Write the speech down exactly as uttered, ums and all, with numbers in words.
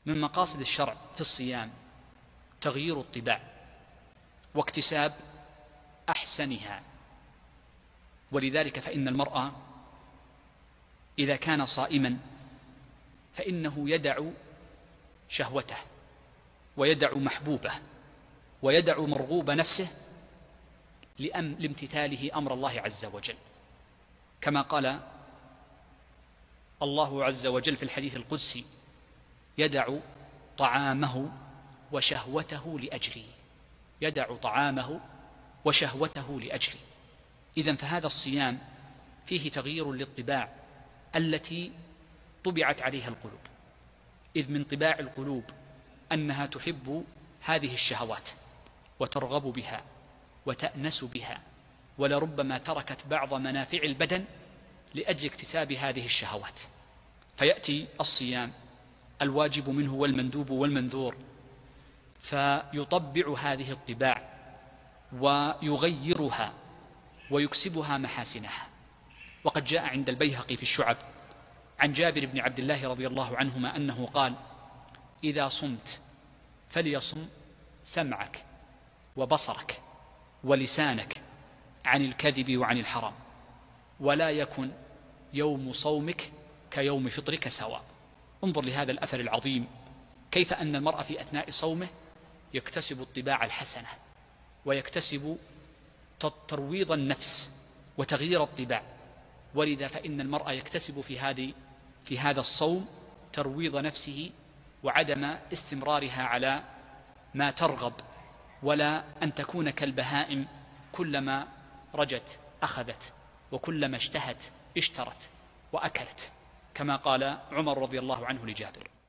من مقاصد الشرع في الصيام تغيير الطباع واكتساب أحسنها. ولذلك فإن المرء إذا كان صائما فإنه يدع شهوته ويدع محبوبه ويدع مرغوب نفسه لأم لامتثاله أمر الله عز وجل، كما قال الله عز وجل في الحديث القدسي: يدع طعامه وشهوته لأجلي، يدع طعامه وشهوته لأجلي. إذن فهذا الصيام فيه تغيير للطباع التي طبعت عليها القلوب، إذ من طباع القلوب أنها تحب هذه الشهوات وترغب بها وتأنس بها، ولربما تركت بعض منافع البدن لأجل اكتساب هذه الشهوات. فيأتي الصيام الواجب منه والمندوب والمنذور فيطبع هذه الطباع ويغيرها ويكسبها محاسنها. وقد جاء عند البيهقي في الشعب عن جابر بن عبد الله رضي الله عنهما أنه قال: إذا صمت فليصم سمعك وبصرك ولسانك عن الكذب وعن الحرام، ولا يكن يوم صومك كيوم فطرك سواء. انظر لهذا الأثر العظيم، كيف أن المرء في أثناء صومه يكتسب الطباع الحسنة ويكتسب ترويض النفس وتغيير الطباع. ولذا فإن المرء يكتسب في هذه في هذا الصوم ترويض نفسه وعدم استمرارها على ما ترغب، ولا أن تكون كالبهائم كلما رجت أخذت وكلما اشتهت اشترت وأكلت، كما قال عمر رضي الله عنه لجابر.